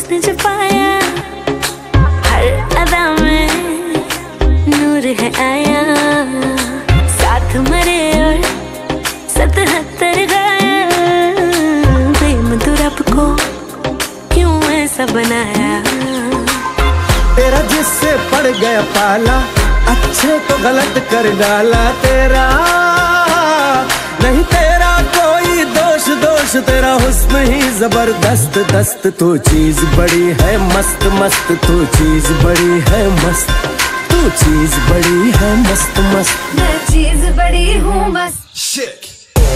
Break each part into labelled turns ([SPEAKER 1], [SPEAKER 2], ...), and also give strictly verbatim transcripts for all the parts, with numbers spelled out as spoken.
[SPEAKER 1] हुस्न छुपाया, हर अदा में नूर है आया। साथ मरे और सतहत्तर गाया, प्रेम तो रब को क्यों ऐसा बनाया।
[SPEAKER 2] तेरा जिससे पड़ गया पाला, अच्छे को गलत कर डाला। तेरा नहीं तेरा कोई दोष, दोष तेरा हुस्न ही जबरदस्त दस्त। तू चीज बड़ी है मस्त मस्त, तू चीज बड़ी है मस्त, तू चीज बड़ी है मस्त मस्त।
[SPEAKER 1] मैं चीज बड़ी हूँ मस्त।
[SPEAKER 2] Shit.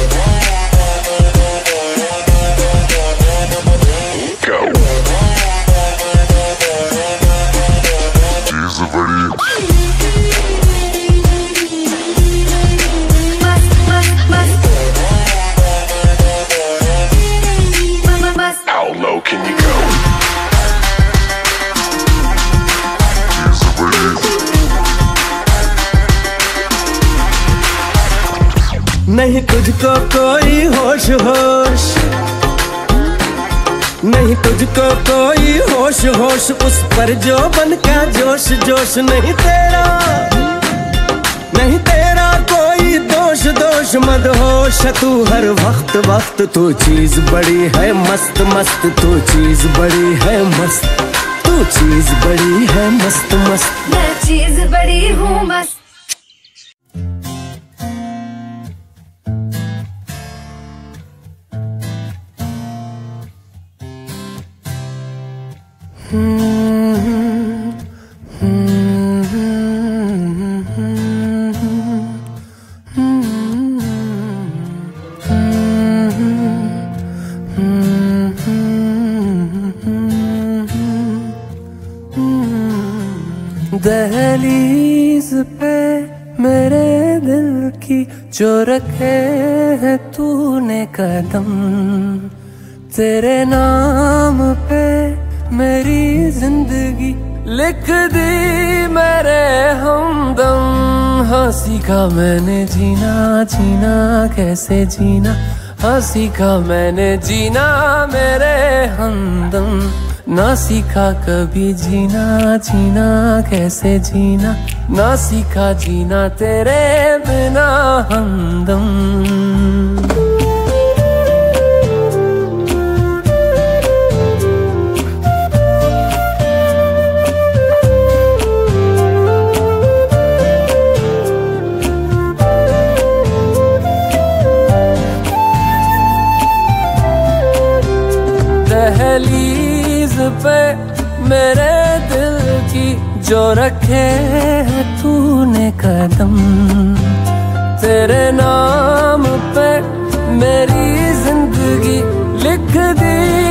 [SPEAKER 2] नहीं तुझको कोई होश होश, नहीं तुझको कोई होश होश, उस पर जो बन का जोश जोश। नहीं तेरा नहीं तेरा कोई दोष, दोष मदहोश तू हर वक्त वक्त। तू चीज बड़ी है मस्त मस्त, तू चीज बड़ी है मस्त, तू चीज बड़ी है मस्त मस्त।
[SPEAKER 1] मैं चीज बड़ी हूँ मस्त।
[SPEAKER 3] दहलीज पे मेरे दिल की जो रखे है तूने कदम, तेरे नाम पे मेरी जिंदगी लिख दी मेरे हमदम। हाँ सीखा मैंने जीना जीना कैसे जीना, हाँ सीखा मैंने जीना मेरे हमदम। ना सीखा कभी जीना जीना कैसे जीना, ना सीखा जीना तेरे बिना हमदम। दहलीज पे मेरे दिल की जो रखे है तूने कदम, तेरे नाम पे मेरी जिंदगी लिख दी